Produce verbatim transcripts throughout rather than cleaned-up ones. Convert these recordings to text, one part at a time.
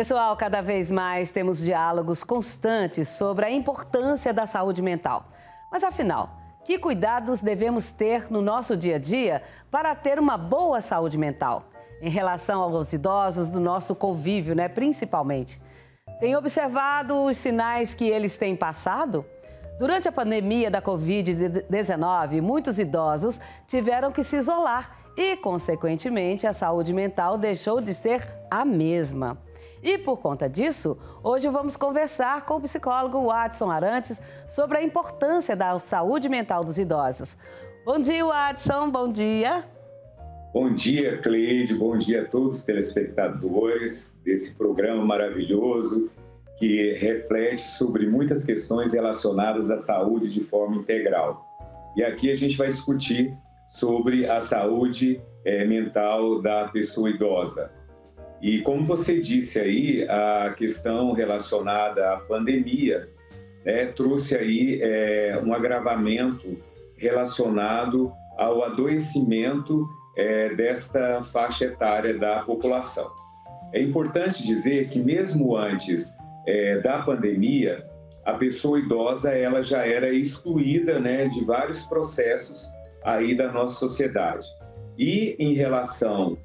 Pessoal, cada vez mais temos diálogos constantes sobre a importância da saúde mental. Mas afinal, que cuidados devemos ter no nosso dia a dia para ter uma boa saúde mental? Em relação aos idosos do nosso convívio, né, principalmente. Tem observado os sinais que eles têm passado? Durante a pandemia da covid dezenove, muitos idosos tiveram que se isolar e, consequentemente, a saúde mental deixou de ser a mesma. E, por conta disso, hoje vamos conversar com o psicólogo Watson Arantes sobre a importância da saúde mental dos idosos. Bom dia, Watson. Bom dia. Bom dia, Cleide. Bom dia a todos os telespectadores desse programa maravilhoso que reflete sobre muitas questões relacionadas à saúde de forma integral. E aqui a gente vai discutir sobre a saúde é, mental da pessoa idosa. E como você disse aí, a questão relacionada à pandemia, né, trouxe aí é, um agravamento relacionado ao adoecimento é, desta faixa etária da população. É importante dizer que mesmo antes é, da pandemia, a pessoa idosa ela já era excluída, né, de vários processos aí da nossa sociedade. E em relação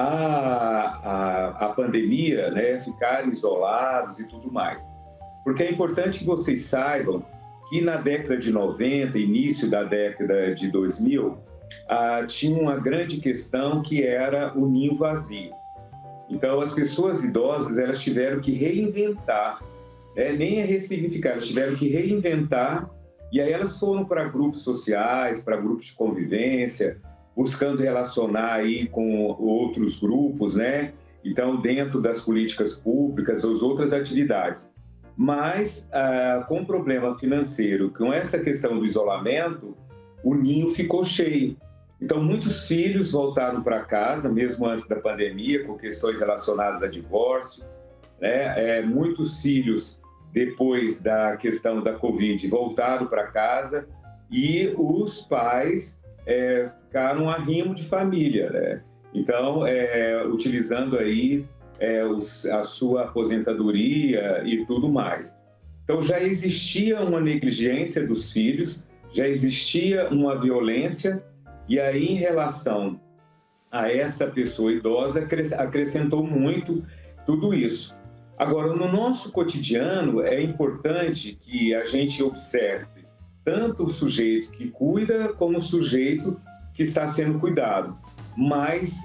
à, à, à pandemia, né, ficarem isolados e tudo mais. Porque é importante que vocês saibam que na década de noventa, início da década de dois mil, ah, tinha uma grande questão que era o ninho vazio. Então, as pessoas idosas elas tiveram que reinventar, né? Nem é ressignificar, elas tiveram que reinventar, e aí elas foram para grupos sociais, para grupos de convivência, buscando relacionar aí com outros grupos, né? Então, dentro das políticas públicas, ou outras atividades. Mas, ah, com o problema financeiro, com essa questão do isolamento, o ninho ficou cheio. Então, muitos filhos voltaram para casa, mesmo antes da pandemia, com questões relacionadas a divórcio, né? É, muitos filhos, depois da questão da Covid, voltaram para casa e os pais é, ficaram a arrimo de família, né? Então, é, utilizando aí é, os, a sua aposentadoria e tudo mais. Então, já existia uma negligência dos filhos, já existia uma violência, e aí, em relação a essa pessoa idosa, acrescentou muito tudo isso. Agora, no nosso cotidiano, é importante que a gente observe tanto o sujeito que cuida, como o sujeito que está sendo cuidado. Mas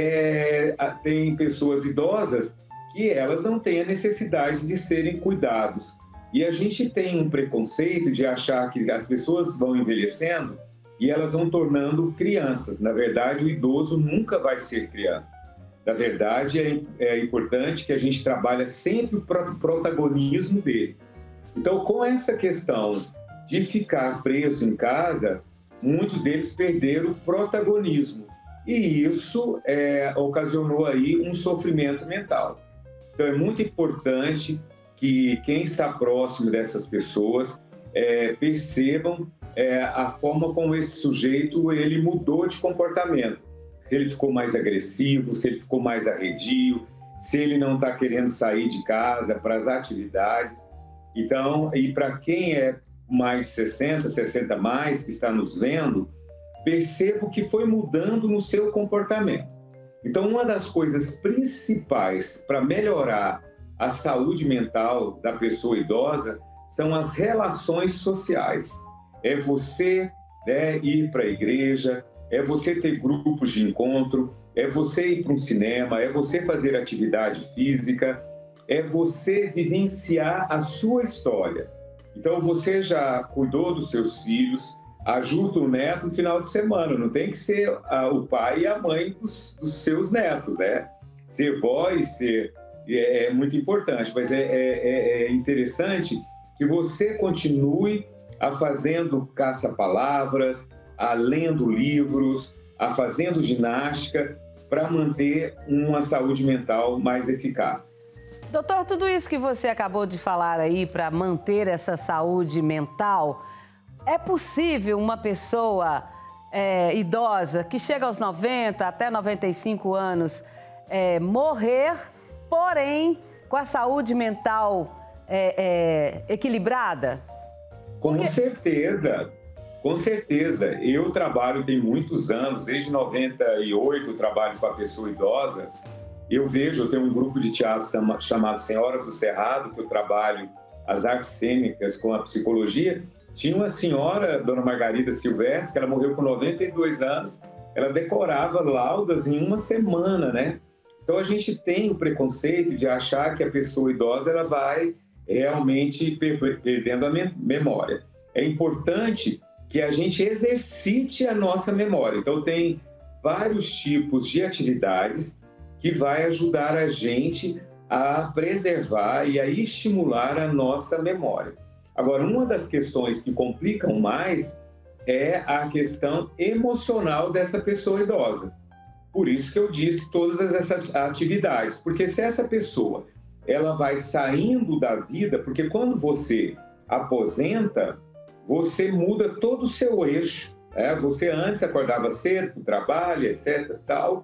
é, tem pessoas idosas que elas não têm a necessidade de serem cuidados. E a gente tem um preconceito de achar que as pessoas vão envelhecendo e elas vão tornando crianças. Na verdade, o idoso nunca vai ser criança. Na verdade, é, é importante que a gente trabalhe sempre o protagonismo dele. Então, com essa questão de ficar preso em casa, muitos deles perderam o protagonismo. E isso é, ocasionou aí um sofrimento mental. Então, é muito importante que quem está próximo dessas pessoas é, percebam é, a forma como esse sujeito ele mudou de comportamento. Se ele ficou mais agressivo, se ele ficou mais arredio, se ele não está querendo sair de casa para as atividades. Então, e para quem é mais sessenta, sessenta mais, que está nos vendo, perceba o que foi mudando no seu comportamento. Então, uma das coisas principais para melhorar a saúde mental da pessoa idosa são as relações sociais. É você, né, ir para a igreja, é você ter grupos de encontro, é você ir para um cinema, é você fazer atividade física, é você vivenciar a sua história. Então, você já cuidou dos seus filhos, ajuda o neto no final de semana, não tem que ser a, o pai e a mãe dos, dos seus netos, né? Ser vó e ser... É, é muito importante, mas é, é, é interessante que você continue a fazendo caça-palavras, a lendo livros, a fazendo ginástica para manter uma saúde mental mais eficaz. Doutor, tudo isso que você acabou de falar aí para manter essa saúde mental, é possível uma pessoa é, idosa que chega aos noventa até noventa e cinco anos é, morrer, porém com a saúde mental é, é, equilibrada? Com Porque... certeza, com certeza. Eu trabalho tem muitos anos, desde noventa e oito eu trabalho com a pessoa idosa. Eu vejo, eu tenho um grupo de teatro chamado Senhoras do Cerrado, que eu trabalho as artes cênicas com a psicologia. Tinha uma senhora, Dona Margarida Silvestre, que ela morreu com noventa e dois anos, ela decorava laudas em uma semana, né? Então a gente tem o preconceito de achar que a pessoa idosa ela vai realmente perdendo a memória. É importante que a gente exercite a nossa memória. Então tem vários tipos de atividades que vai ajudar a gente a preservar e a estimular a nossa memória. Agora, uma das questões que complicam mais é a questão emocional dessa pessoa idosa. Por isso que eu disse todas essas atividades, porque se essa pessoa ela vai saindo da vida, porque quando você aposenta, você muda todo o seu eixo. Né? Você antes acordava cedo para o trabalho, etc. Tal.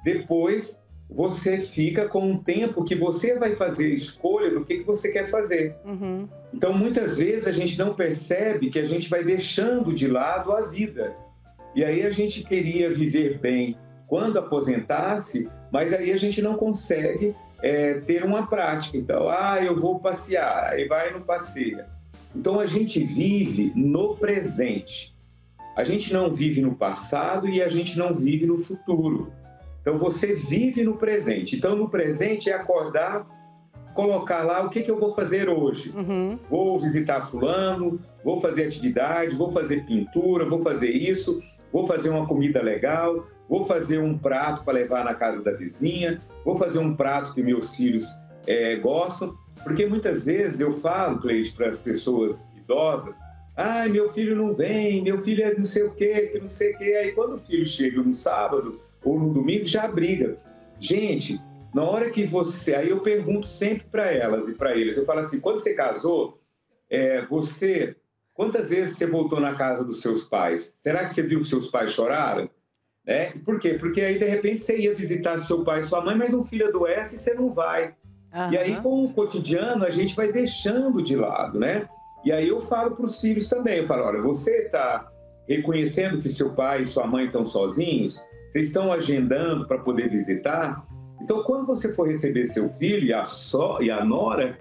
Depois você fica com um tempo que você vai fazer escolha do que, que você quer fazer. Uhum. Então, muitas vezes, a gente não percebe que a gente vai deixando de lado a vida. E aí a gente queria viver bem quando aposentasse, mas aí a gente não consegue é, ter uma prática. Então, ah, eu vou passear, aí vai e não passeia. Então, a gente vive no presente. A gente não vive no passado e a gente não vive no futuro. Então, você vive no presente. Então, no presente é acordar, colocar lá o que, que eu vou fazer hoje. Uhum. Vou visitar fulano, vou fazer atividade, vou fazer pintura, vou fazer isso, vou fazer uma comida legal, vou fazer um prato para levar na casa da vizinha, vou fazer um prato que meus filhos é, gostam. Porque muitas vezes eu falo, Cleide, para as pessoas idosas, ah, meu filho não vem, meu filho é não sei o quê, que não sei o quê. Aí quando o filho chega no sábado ou no domingo, já briga. Gente, na hora que você... Aí eu pergunto sempre para elas e para eles, eu falo assim, quando você casou, é, você... Quantas vezes você voltou na casa dos seus pais? Será que você viu que seus pais choraram? É, por quê? Porque aí, de repente, você ia visitar seu pai e sua mãe, mas um filho adoece e você não vai. Uhum. E aí, com o cotidiano, a gente vai deixando de lado, né? E aí eu falo para os filhos também, eu falo, olha, você está reconhecendo que seu pai e sua mãe estão sozinhos? Vocês estão agendando para poder visitar? Então, quando você for receber seu filho e a, so, e a nora,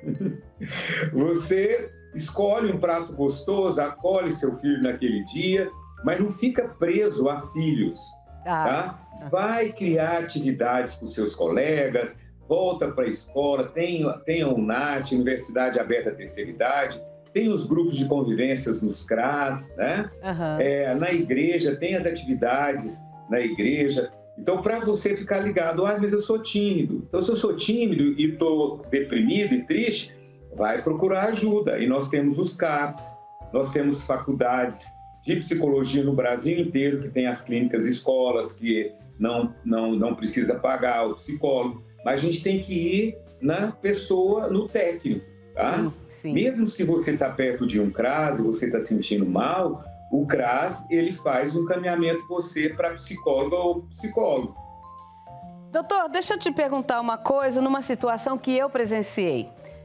você escolhe um prato gostoso, acolhe seu filho naquele dia, mas não fica preso a filhos, ah. tá? Vai criar atividades com seus colegas, volta para a escola, tem, tem a UNAT, Universidade Aberta à Terceira Idade, tem os grupos de convivências nos C R A S, né? Uhum. É, na igreja, tem as atividades na igreja. Então, para você ficar ligado, ah, mas eu sou tímido. Então, se eu sou tímido e estou deprimido e triste, vai procurar ajuda. E nós temos os CAPs, nós temos faculdades de psicologia no Brasil inteiro, que tem as clínicas, escolas, que não, não, não precisa pagar o psicólogo. Mas a gente tem que ir na pessoa, no técnico, tá? Sim, sim. Mesmo se você está perto de um C R A S e você está sentindo mal, o C R A S, ele faz um encaminhamento você para psicóloga ou psicólogo. Doutor, deixa eu te perguntar uma coisa numa situação que eu presenciei.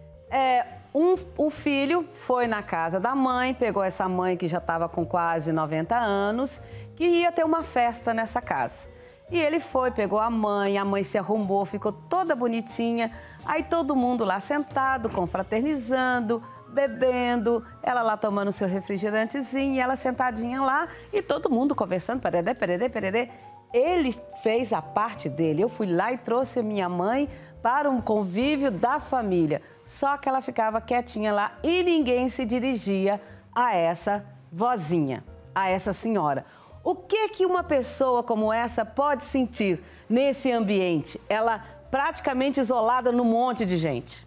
É, um, um filho foi na casa da mãe, pegou essa mãe que já estava com quase noventa anos, que ia ter uma festa nessa casa. E ele foi, pegou a mãe, a mãe se arrumou, ficou toda bonitinha. Aí todo mundo lá sentado, confraternizando, bebendo, ela lá tomando seu refrigerantezinho, e ela sentadinha lá e todo mundo conversando, pererê, pererê, pererê. Ele fez a parte dele, eu fui lá e trouxe a minha mãe para um convívio da família. Só que ela ficava quietinha lá e ninguém se dirigia a essa vozinha, a essa senhora. O que que uma pessoa como essa pode sentir nesse ambiente? Ela praticamente isolada num monte de gente.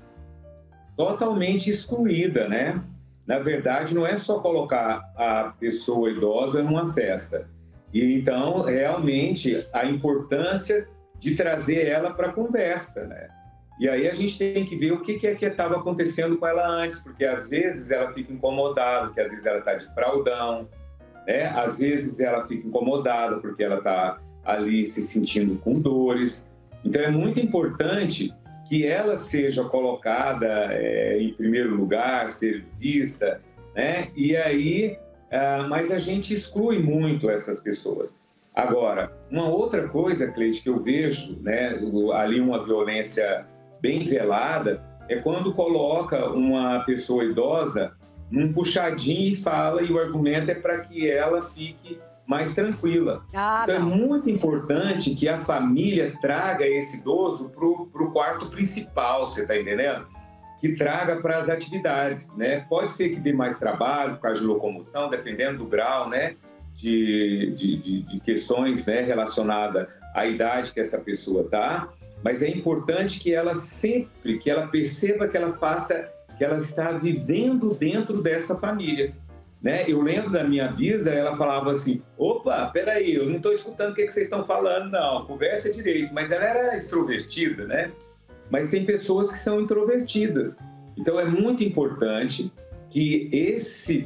Totalmente excluída, né? Na verdade, não é só colocar a pessoa idosa numa festa. E então, realmente, a importância de trazer ela para a conversa, né? E aí a gente tem que ver o que é que estava acontecendo com ela antes, porque às vezes ela fica incomodada, porque às vezes ela está de fraldão, né? Às vezes ela fica incomodada porque ela está ali se sentindo com dores. Então é muito importante que ela seja colocada é, em primeiro lugar, ser vista, né? E aí, ah, mas a gente exclui muito essas pessoas. Agora, uma outra coisa, Cleide, que eu vejo, né, ali uma violência bem velada, é quando coloca uma pessoa idosa num puxadinho e fala, e o argumento é para que ela fique mais tranquila. Ah, então não. é muito importante que a família traga esse idoso para o quarto principal, você está entendendo? Que traga para as atividades, né? Pode ser que dê mais trabalho por causa de locomoção, dependendo do grau, né? De, de, de, de questões, né? Relacionadas à idade que essa pessoa está, mas é importante que ela sempre, que ela perceba que ela faça, que ela está vivendo dentro dessa família. Né? Eu lembro da minha bisa, ela falava assim, opa, peraí, eu não estou escutando o que, que vocês estão falando, não, conversa direito. Mas ela era extrovertida, né? Mas tem pessoas que são introvertidas. Então é muito importante que esse,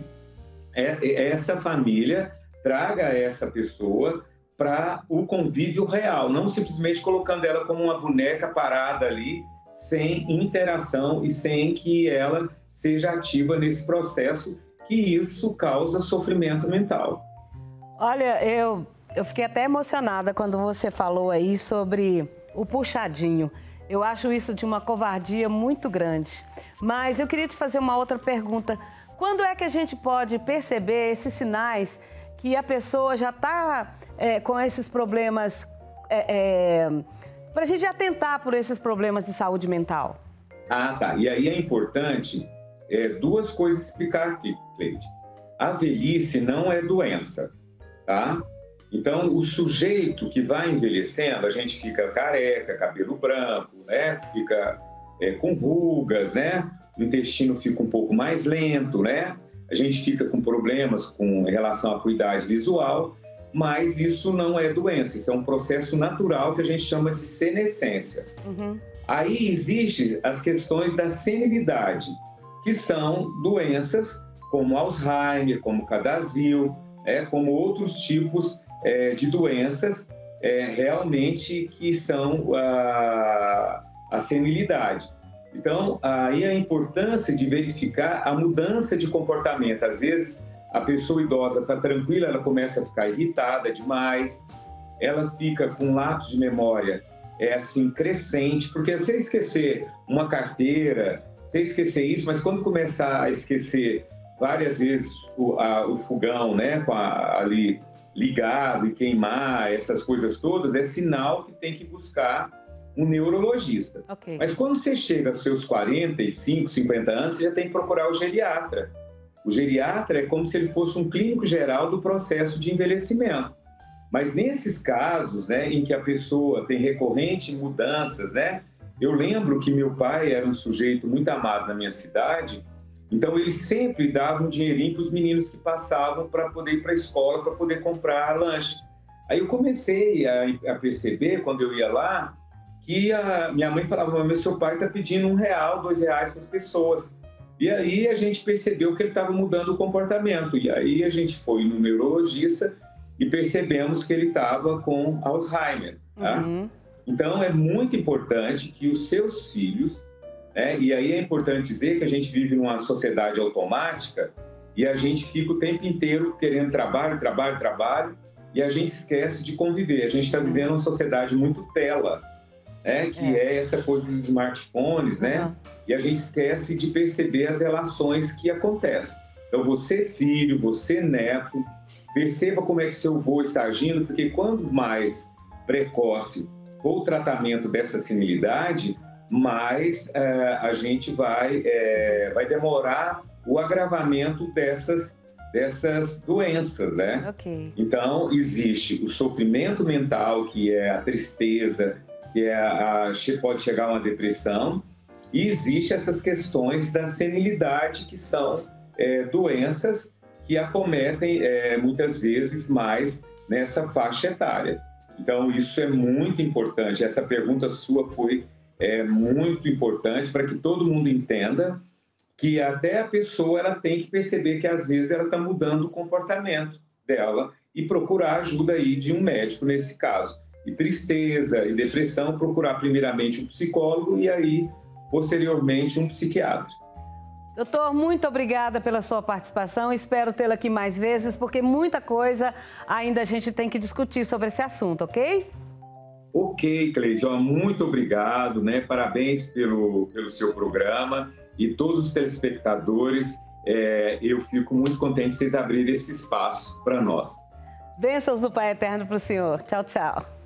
essa família traga essa pessoa para o convívio real, não simplesmente colocando ela como uma boneca parada ali, sem interação e sem que ela seja ativa nesse processo, que isso causa sofrimento mental. Olha, eu, eu fiquei até emocionada quando você falou aí sobre o puxadinho. Eu acho isso de uma covardia muito grande. Mas eu queria te fazer uma outra pergunta. Quando é que a gente pode perceber esses sinais que a pessoa já está é, com esses problemas, é, é, para a gente atentar por esses problemas de saúde mental? Ah, tá. E aí é importante é, duas coisas explicar aqui, Cleide. A velhice não é doença, tá? Então, o sujeito que vai envelhecendo, a gente fica careca, cabelo branco, né? Fica é, com rugas, né? O intestino fica um pouco mais lento, né? A gente fica com problemas com relação à acuidade visual, mas isso não é doença, isso é um processo natural que a gente chama de senescência. Uhum. Aí existem as questões da senilidade, que são doenças como Alzheimer, como Cadazil, é, como outros tipos é, de doenças é, realmente que são a, a senilidade. Então, aí a importância de verificar a mudança de comportamento. Às vezes, a pessoa idosa está tranquila, ela começa a ficar irritada demais, ela fica com lapso de memória é assim, crescente, porque se esquecer uma carteira, se esquecer isso, mas quando começar a esquecer várias vezes o, a, o fogão, né, com a, ali ligado e queimar, essas coisas todas, é sinal que tem que buscar um neurologista. Okay. Mas quando você chega aos seus quarenta e cinco, cinquenta anos, você já tem que procurar o geriatra. O geriatra é como se ele fosse um clínico geral do processo de envelhecimento. Mas nesses casos, né, em que a pessoa tem recorrente mudanças, né, eu lembro que meu pai era um sujeito muito amado na minha cidade, então ele sempre dava um dinheirinho para os meninos que passavam para poder ir para a escola, para poder comprar lanche. Aí eu comecei a, a perceber, quando eu ia lá, que a minha mãe falava, mas seu pai está pedindo um real, dois reais para as pessoas. E aí a gente percebeu que ele estava mudando o comportamento. E aí a gente foi no neurologista e percebemos que ele estava com Alzheimer. Tá? Uhum. Então é muito importante que os seus filhos, né, e aí é importante dizer que a gente vive numa sociedade automática e a gente fica o tempo inteiro querendo trabalho, trabalho, trabalho, e a gente esquece de conviver. A gente está vivendo uma sociedade muito tela, né, que é. é essa coisa dos smartphones, né? Uhum. E a gente esquece de perceber as relações que acontecem. Então, você filho, você neto, perceba como é que seu avô está agindo, porque quando mais precoce for o tratamento dessa senilidade, mais é, a gente vai, é, vai demorar o agravamento dessas, dessas doenças, né? Okay. Então, existe o sofrimento mental, que é a tristeza, que é a, a, pode chegar a uma depressão, e existe essas questões da senilidade, que são é, doenças que acometem é, muitas vezes mais nessa faixa etária. Então, isso é muito importante. Essa pergunta sua foi é, muito importante para que todo mundo entenda que até a pessoa ela tem que perceber que, às vezes, ela está mudando o comportamento dela e procurar ajuda aí de um médico nesse caso. e tristeza e depressão, procurar primeiramente um psicólogo e aí, posteriormente, um psiquiatra. Doutor, muito obrigada pela sua participação. Espero tê-la aqui mais vezes, porque muita coisa ainda a gente tem que discutir sobre esse assunto, ok? Ok, Cleide, muito obrigado, né? Parabéns pelo, pelo seu programa e todos os telespectadores. É, eu fico muito contente de vocês abrirem esse espaço para nós. Bênçãos do Pai Eterno para o senhor. Tchau, tchau.